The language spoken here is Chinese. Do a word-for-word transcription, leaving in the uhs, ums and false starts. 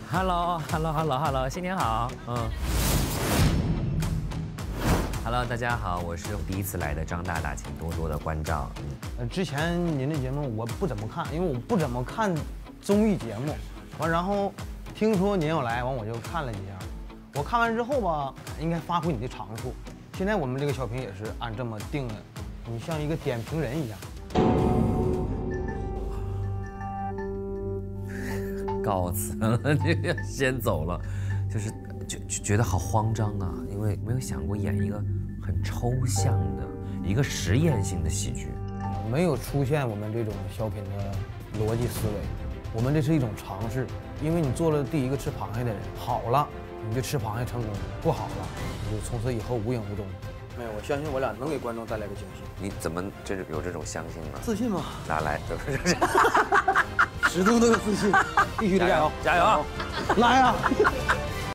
Hello，Hello，Hello，Hello， 新年好，嗯。Hello， 大家好，我是第一次来的张大大，请多多的关照。嗯， 呃，之前您的节目我不怎么看，因为我不怎么看综艺节目。完，然后听说您要来，完我就看了几下。我看完之后吧，应该发挥你的长处。现在我们这个小品也是按这么定的，你像一个点评人一样。 告辞了，这个先走了，就是觉觉得好慌张啊，因为没有想过演一个很抽象的一个实验性的戏剧， 没有出现我们这种小品的逻辑思维，我们这是一种尝试，因为你做了第一个吃螃蟹的人，好了，你就吃螃蟹成功；不好了，你就从此以后无影无踪。没有，我相信我俩能给观众带来个惊喜。 你怎么这有这种相信呢？ 自信吗？ 哪来？ 始终都有自信，必须得加油， 加油！ 来呀！